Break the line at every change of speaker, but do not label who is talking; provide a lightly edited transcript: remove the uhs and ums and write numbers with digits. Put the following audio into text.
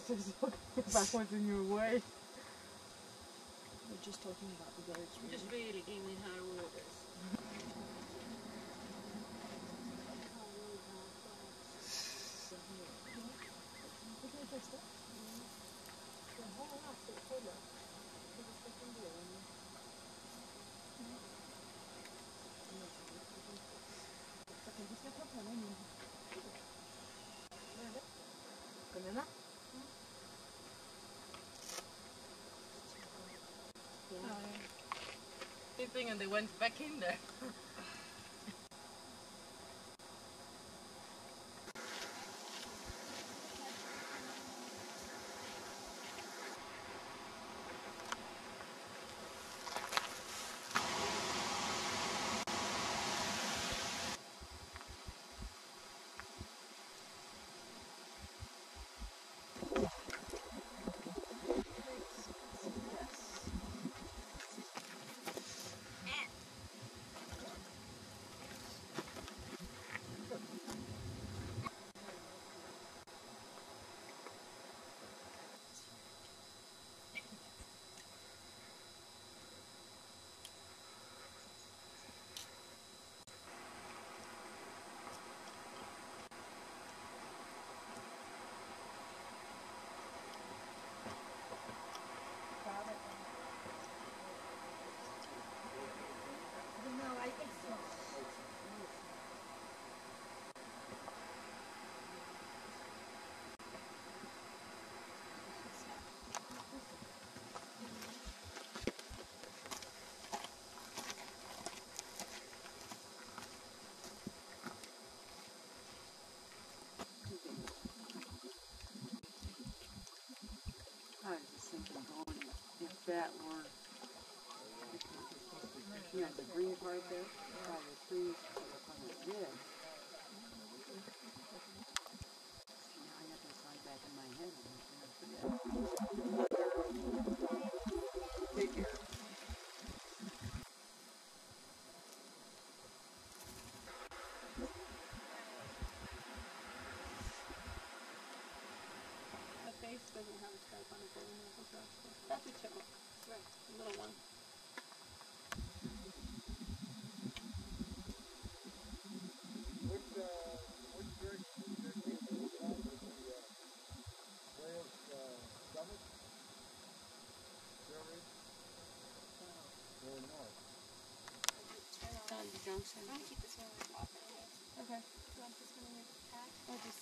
If I was in your way.
We're just talking about the birds.
I'm just really giving her orders. Thing and they went back in there.
I was just thinking, going, if that were, you know, the green part there, by the trees, on the ridge. Now I got this right back in my head. Take care.
The face doesn't have a stripe on it anymore. That's a chipmunk. Right. A little one. Junction. I'm gonna keep this one off. Okay. Do you want this one in your pack? Or just